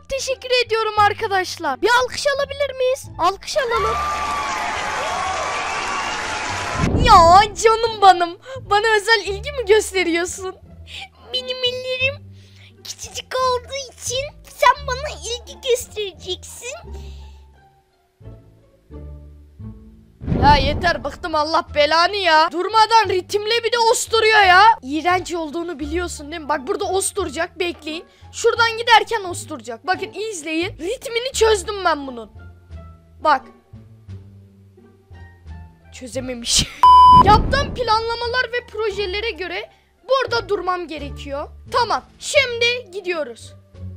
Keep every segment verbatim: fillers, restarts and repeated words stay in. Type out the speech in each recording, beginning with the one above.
teşekkür ediyorum arkadaşlar. Bir alkış alabilir miyiz? Alkış alalım. Ya canım benim. Bana özel ilgi mi gösteriyorsun? Benim ellerim küçücük olduğu için sen bana ilgi göstereceksin. Ya yeter, bıktım, Allah belanı ya. Durmadan ritimle bir de osturuyor ya. İğrenç olduğunu biliyorsun değil mi? Bak burada osturacak, bekleyin. Şuradan giderken osturacak. Bakın iyi izleyin. Ritmini çözdüm ben bunun. Bak. Çözememiş. Yaptığım planlamalar ve projelere göre burada durmam gerekiyor. Tamam, şimdi gidiyoruz.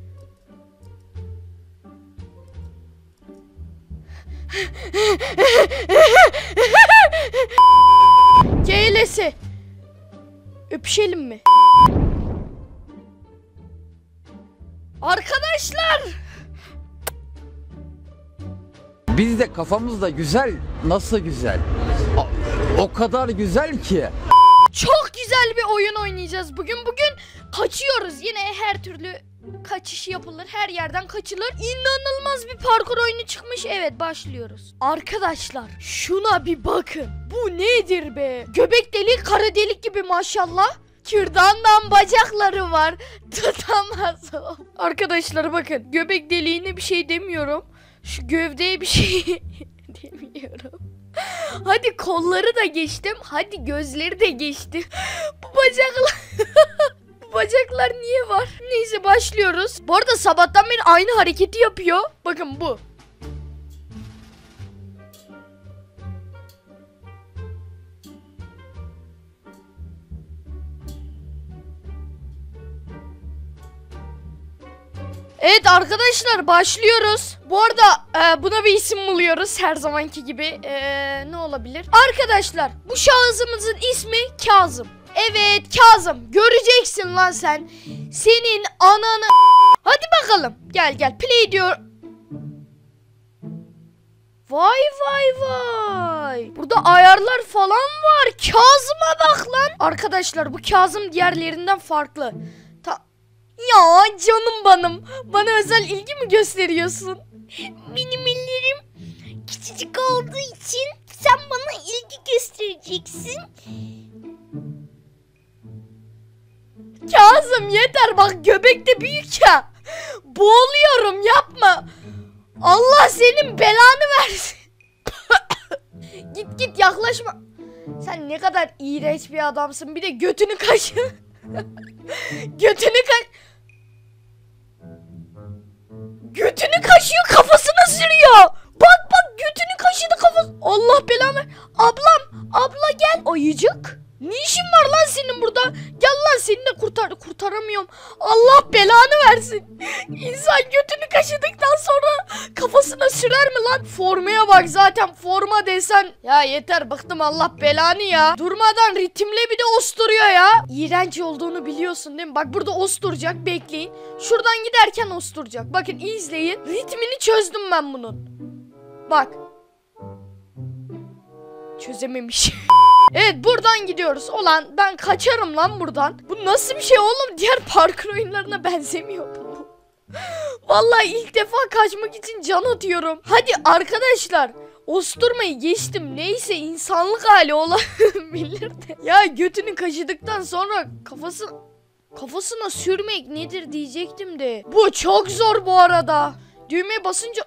G L S. Öpüşelim mi? Arkadaşlar. Biz de kafamız da güzel. Nasıl güzel? O, o kadar güzel ki. Çok güzel bir oyun oynayacağız bugün. Bugün kaçıyoruz. Yine her türlü kaçış yapılır. Her yerden kaçılır. İnanılmaz bir parkur oyunu çıkmış. Evet, başlıyoruz. Arkadaşlar şuna bir bakın. Bu nedir be? Göbek delik, kara delik gibi maşallah. Kürdandan bacakları var. Tutamaz o. Arkadaşlar bakın. Göbek deliğine bir şey demiyorum. Şu gövdeye bir şey demiyorum. Hadi kolları da geçtim. Hadi gözleri de geçtim. Bu bacaklar... Bu bacaklar niye var? Neyse, başlıyoruz. Bu arada sabahtan beri aynı hareketi yapıyor. Bakın bu. Evet arkadaşlar, başlıyoruz. Bu arada e, buna bir isim buluyoruz her zamanki gibi. E, ne olabilir? Arkadaşlar bu şahısımızın ismi Kazım. Evet Kazım, göreceksin lan sen. Senin ananı... Hadi bakalım, gel gel play diyor. Vay vay vay. Burada ayarlar falan var. Kazım'a bak lan. Arkadaşlar bu Kazım diğerlerinden farklı. Ta ya canım benim. Bana özel ilgi mi gösteriyorsun? Benim ellerim küçücük olduğu için sen bana ilgi göstereceksin. Kazım yeter, bak göbek de büyük ya. Boğuluyorum, yapma. Allah senin belanı versin. Git git, yaklaşma. Sen ne kadar iğrenç bir adamsın. Bir de götünü kaşı. Götünü kaş... Götünü kaşıyor, kafasına sürüyor. Bak bak, götünü kaşıdı kafası. Allah belanı. Ablam, abla gel. Ayıcık. Ne işin var lan senin burada? Gel lan, seni de kurtar kurtaramıyorum. Allah belanı versin. İnsan götünü kaşıdıktan sonra kafasına sürer mi lan? Formaya bak, zaten forma desen. Ya yeter, bıktım, Allah belanı ya. Durmadan ritimle bir de osturuyor ya. İğrenç olduğunu biliyorsun değil mi? Bak burada osturacak, bekleyin. Şuradan giderken osturacak. Bakın iyi izleyin. Ritmini çözdüm ben bunun. Bak. Çözememiş. Evet, buradan gidiyoruz. Ulan ben kaçarım lan buradan. Bu nasıl bir şey oğlum? Diğer parkur oyunlarına benzemiyor bu. Vallahi ilk defa kaçmak için can atıyorum. Hadi arkadaşlar. Osturmayı geçtim. Neyse, insanlık hali olabilir de. Ya götünü kaşıdıktan sonra kafası kafasına sürmek nedir diyecektim de. Bu çok zor bu arada. Düğmeye basınca...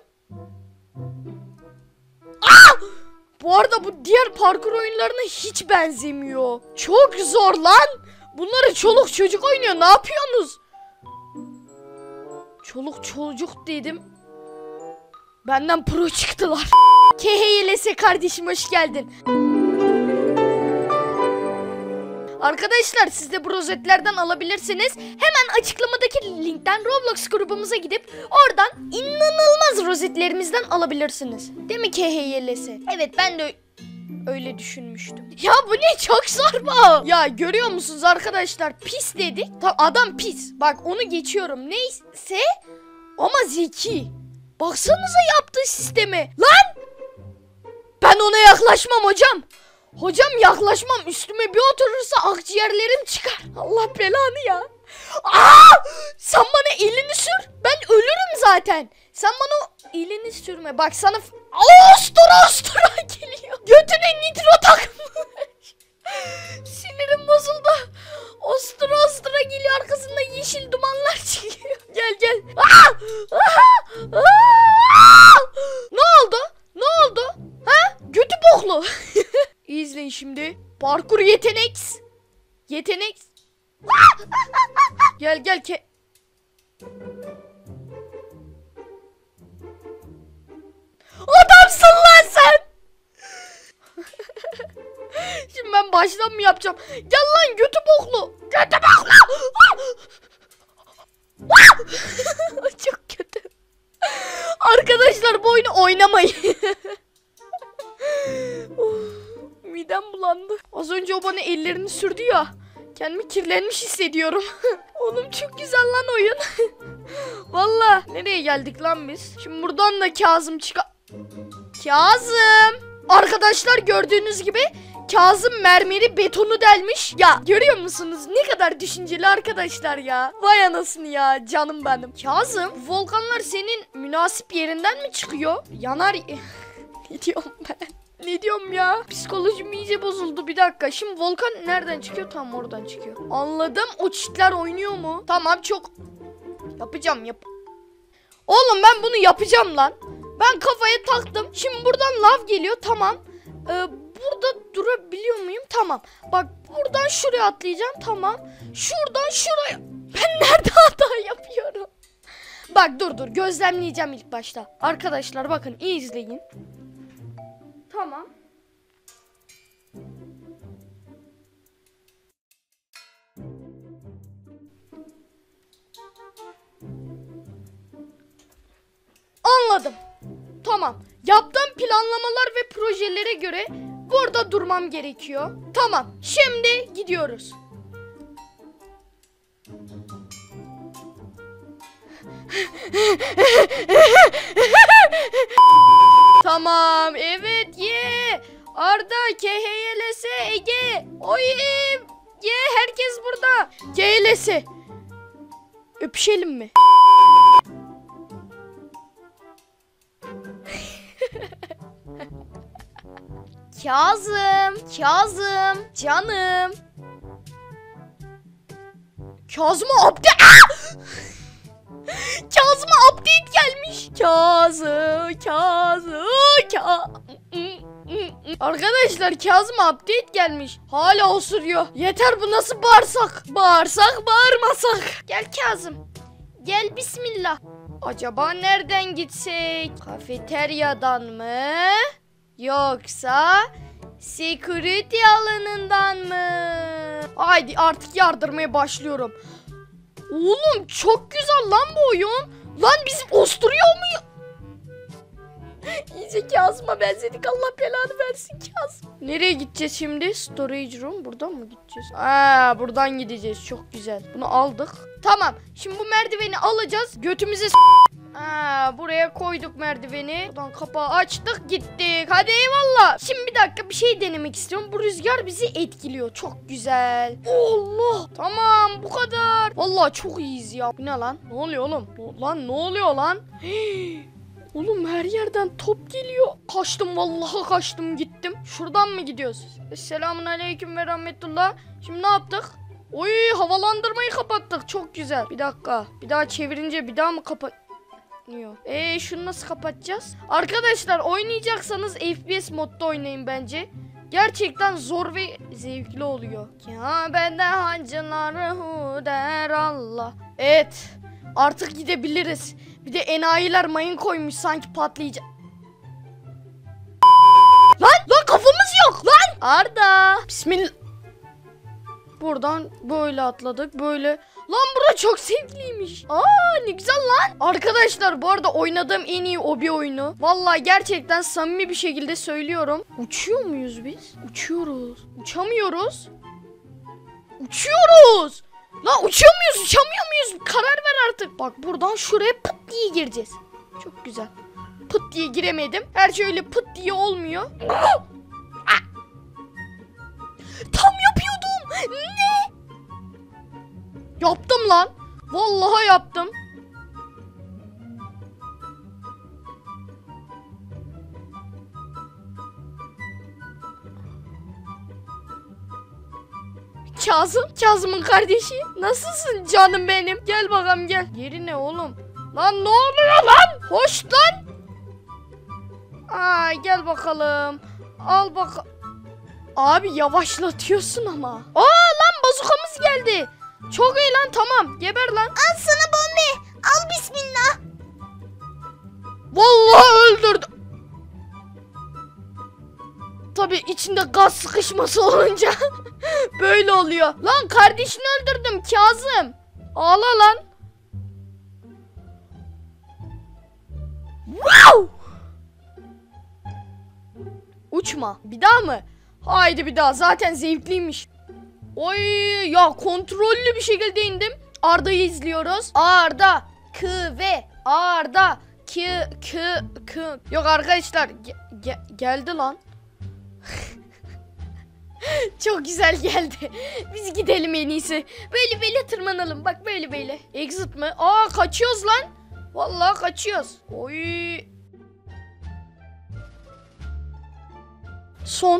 Aa! Bu arada bu diğer parkur oyunlarına hiç benzemiyor. Çok zor lan. Bunları çoluk çocuk oynuyor. Ne yapıyorsunuz? Çoluk çocuk dedim. Benden pro çıktılar. K H Y L S kardeşim, hoş geldin. Arkadaşlar siz de bu rozetlerden alabilirsiniz. Hemen açıklamadaki linkten Roblox grubumuza gidip oradan inanılmaz rozetlerimizden alabilirsiniz. Değil mi K H Y L S? Evet, ben de öyle düşünmüştüm. Ya bu ne, çok zor bu. Ya görüyor musunuz arkadaşlar, pis dedik. Adam pis. Bak onu geçiyorum. Neyse ama zeki. Baksanıza yaptığı sistemi. Lan! Ben ona yaklaşmam hocam. Hocam yaklaşmam, üstüme bir oturursa akciğerlerim çıkar. Allah belanı ya. Aa! Sen bana elini sür, ben ölürüm zaten. zaten. Sen bana elini sürme. Bak sana ostura ostura geliyor. Götüne nitro takmış. Sinirim bozuldu. Ostura ostura geliyor, arkasında yeşil dumanlar çıkıyor. Gel gel. Aa! Aa! Aa! Ne oldu? Ne oldu? Ha? Götü boklu. İzleyin şimdi. Parkur yetenek. Yetenek. Gel gel ke. Adamsın lan sen. Şimdi ben baştan mı yapacağım? Gel lan götü boklu. Götü boklu. Çok kötü. Arkadaşlar bu oyunu oynamayın. Midem bulandı. Az önce o bana ellerini sürdü ya. Kendimi kirlenmiş hissediyorum. Oğlum çok güzel lan oyun. Valla nereye geldik lan biz? Şimdi buradan da Kazım çıkar. Kazım. Arkadaşlar gördüğünüz gibi Kazım mermeri betonu delmiş. Ya görüyor musunuz? Ne kadar düşünceli arkadaşlar ya. Vay anasını ya, canım benim. Kazım, volkanlar senin münasip yerinden mi çıkıyor? Yanar... Ne diyorum ben? Ne diyorum ya? Psikolojim iyice bozuldu, bir dakika. Şimdi volkan nereden çıkıyor? Tam oradan çıkıyor. Anladım. O çitler oynuyor mu? Tamam, çok... Yapacağım yap. Oğlum ben bunu yapacağım lan. Ben kafaya taktım. Şimdi buradan lav geliyor, tamam. Ee, burada durabiliyor muyum? Tamam. Bak buradan şuraya atlayacağım, tamam. Şuradan şuraya. Ben nerede hata yapıyorum? Bak dur dur gözlemleyeceğim ilk başta. Arkadaşlar bakın iyi izleyin. Tamam. Anladım. Tamam. Yaptığım planlamalar ve projelere göre burada durmam gerekiyor. Tamam. Şimdi gidiyoruz. Tamam. Evet. Ye. Arda, K H L S, Ege. Oy. Ye. Herkes burada. K H L S. Öpüşelim mi? Kazım, Kazım, canım. Kazım'a update... Kazım'a update gelmiş. Kazım, Kazım, Kazım. Arkadaşlar Kazım'a update gelmiş. Hala osuruyor. Yeter, bu nasıl bağırsak? Bağırsak bağırmasak. Gel Kazım. Gel bismillah. Acaba nereden gitsek? Kafeteryadan mı? Yoksa security alanından mı? Haydi artık yardırmaya başlıyorum. Oğlum çok güzel lan bu oyun. Lan bizi osturuyor mu? İyice Kazım'a benzedik, Allah belanı versin Kazım. Nereye gideceğiz şimdi? Storage room, buradan mı gideceğiz? Aa, buradan gideceğiz, çok güzel. Bunu aldık. Tamam, şimdi bu merdiveni alacağız. Götümüze s- Aa, buraya koyduk merdiveni. Buradan kapağı açtık, gittik. Hadi eyvallah. Şimdi bir dakika bir şey denemek istiyorum. Bu rüzgar bizi etkiliyor. Çok güzel. Allah. Tamam, bu kadar. Vallahi çok iyiyiz ya. Bu ne lan? Ne oluyor oğlum? Ne- Lan ne oluyor lan? Hii. Oğlum her yerden top geliyor. Kaçtım, vallahi kaçtım, gittim. Şuradan mı gidiyoruz? Selamun aleyküm ve rahmetullah. Şimdi ne yaptık? Oy, havalandırmayı kapattık. Çok güzel. Bir dakika. Bir daha çevirince bir daha mı kapat... Eee şunu nasıl kapatacağız? Arkadaşlar oynayacaksanız F P S modda oynayın bence. Gerçekten zor ve zevkli oluyor. Ya benden hancıları hu der Allah. Evet. Artık gidebiliriz. Bir de enayiler mayın koymuş, sanki patlayacak. Lan lan kafamız yok lan. Arda. Bismillah. Buradan böyle atladık, böyle. Lan bura çok zevkliymiş. Aa ne güzel lan. Arkadaşlar bu arada oynadığım en iyi obi oyunu. Vallahi gerçekten samimi bir şekilde söylüyorum. Uçuyor muyuz biz? Uçuyoruz. Uçamıyoruz. Uçuyoruz. Lan uçuyor muyuz, uçamıyor muyuz? Karar ver artık. Bak buradan şuraya pıt diye gireceğiz. Çok güzel. Pıt diye giremedim. Her şey öyle pıt diye olmuyor. Tam yapıyordum. Ne? Yaptım lan. Vallahi yaptım. Kazım. Kazım'ın kardeşi. Nasılsın canım benim? Gel bakalım gel. Yeri ne oğlum? Lan ne oluyor lan? Hoş lan. Aa, gel bakalım. Al bak. Abi yavaşlatıyorsun ama. Aa lan bazukamız geldi. Çok iyi lan, tamam. Geber lan. Al sana bombe. Al bismillah. Vallahi öldürdü. Tabii içinde gaz sıkışması olunca böyle oluyor. Lan kardeşini öldürdüm Kazım. Ağla lan. Wow! Uçma. Bir daha mı? Haydi bir daha. Zaten zevkliymiş. Oy ya, kontrollü bir şekilde indim. Arda'yı izliyoruz. Arda. K ve Arda. K k k. Yok arkadaşlar. Ge ge geldi lan. Çok güzel geldi. Biz gidelim en iyisi. Böyle böyle tırmanalım. Bak böyle böyle. Exit mi? Aa, kaçıyoruz lan. Vallahi kaçıyoruz. Oy. Son.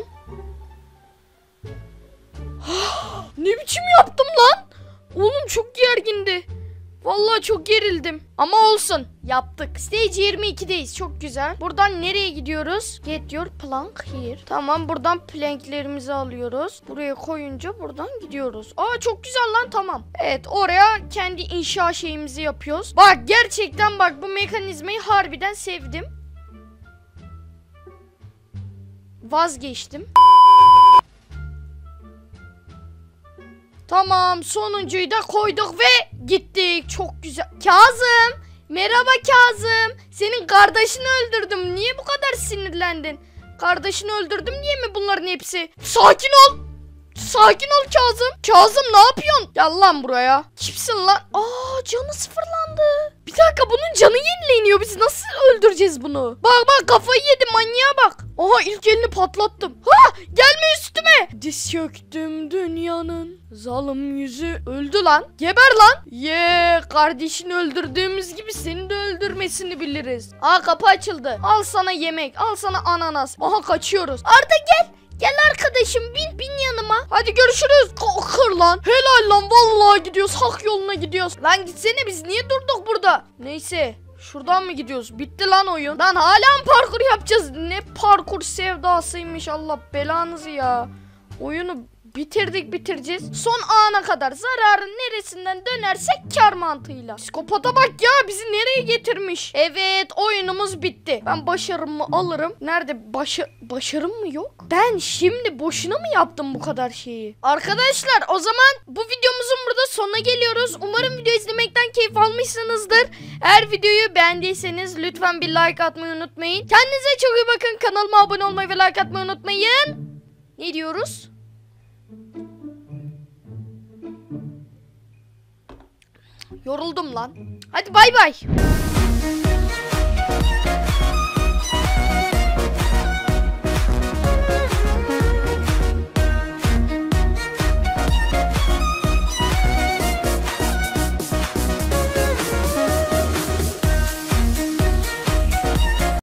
Ne biçim yaptım lan? Oğlum çok gergindi. Vallahi çok gerildim. Ama olsun. Yaptık. Stage yirmi ikideyiz. Çok güzel. Buradan nereye gidiyoruz? Get your plank here. Tamam, buradan planklerimizi alıyoruz. Buraya koyunca buradan gidiyoruz. Aa, çok güzel lan, tamam. Evet, oraya kendi inşa şeyimizi yapıyoruz. Bak gerçekten bak, bu mekanizmayı harbiden sevdim. Vazgeçtim. Tamam, sonuncuyu da koyduk ve gittik. Çok güzel. Kazım. Merhaba Kazım. Senin kardeşini öldürdüm. Niye bu kadar sinirlendin? Kardeşini öldürdüm diye mi bunların hepsi? Sakin ol. Sakin ol Kazım. Kazım ne yapıyorsun? Gel lan buraya. Kimsin lan? Aa, canı sıfırlandı. Bir dakika, bunun canı yenileniyor. Biz nasıl öldüreceğiz bunu? Bak bak, kafayı yedi, manyağa bak. Aha, ilk elini patlattım. Ha, gelme üstüme. Diz çöktüm dünyanın zalim yüzü. Öldü lan. Geber lan. Ye yeah, kardeşini öldürdüğümüz gibi seni de öldürmesini biliriz. Aa, kapı açıldı. Al sana yemek. Al sana ananas. Aha, kaçıyoruz. Arda gel. Gel arkadaşım, bin bin yanıma. Hadi görüşürüz. Kır lan. Helal lan, vallahi gidiyoruz. Hak yoluna gidiyoruz. Lan gitsene, biz niye durduk burada? Neyse. Şuradan mı gidiyoruz? Bitti lan oyun. Lan hala mı parkur yapacağız? Ne parkur sevdasıymış, Allah belanızı ya. Oyunu bitirdik bitireceğiz. Son ana kadar zararın neresinden dönersek kar mantığıyla. Psikopata bak ya, bizi nereye getirmiş. Evet, oyunumuz bitti. Ben başarımı alırım. Nerede başa başarım mı yok? Ben şimdi boşuna mı yaptım bu kadar şeyi? Arkadaşlar, o zaman bu videomuzun burada sonuna geliyoruz. Umarım video izlemekten keyif almışsınızdır. Eğer videoyu beğendiyseniz lütfen bir like atmayı unutmayın. Kendinize çok iyi bakın. Kanalıma abone olmayı ve like atmayı unutmayın. Ne diyoruz? Yoruldum lan. Hadi bay bay.